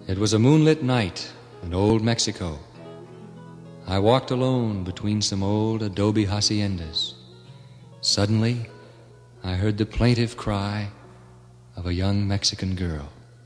It was a moonlit night in old Mexico. I walked alone between some old adobe haciendas. Suddenly, I heard the plaintive cry of a young Mexican girl.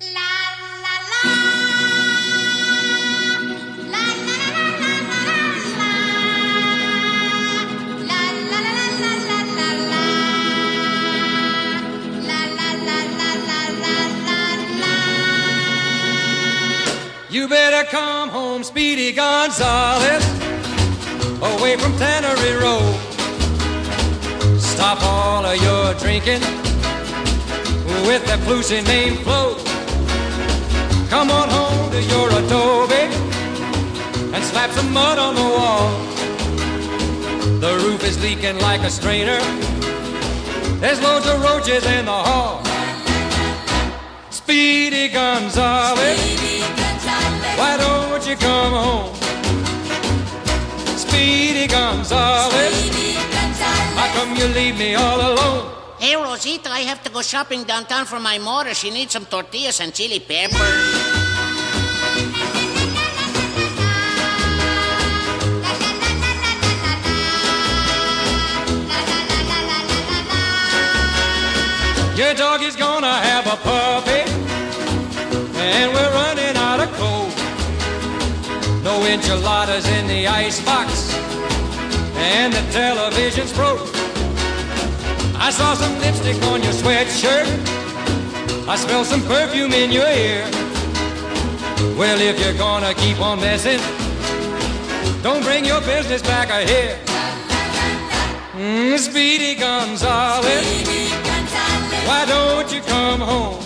You better come home, Speedy Gonzales, away from Tannery Road. Stop all of your drinking with that flusy name Flo. Come on home to your adobe and slap some mud on the wall. The roof is leaking like a strainer. There's loads of roaches in the hall. Speedy Gonzales, why don't you come home? Speedy Gonzales, how come you leave me all alone? Hey, Rosita, I have to go shopping downtown for my mother. She needs some tortillas and chili peppers. Your dog is gonna have a puppy, and we're running out of coal. No enchiladas in the icebox, and the television's broke. I saw some lipstick on your sweatshirt. I smell some perfume in your ear. Well, if you're gonna keep on messing, don't bring your business back here. Speedy Gonzales, why don't you come home?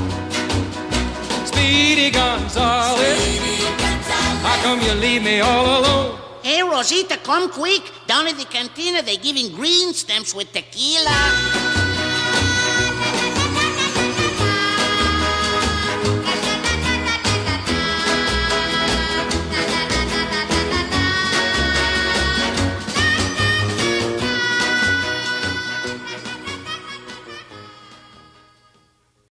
Speedy Gonzales, how come you leave me all alone? Hey, Rosita, come quick. Down at the cantina, they're giving green stamps with tequila.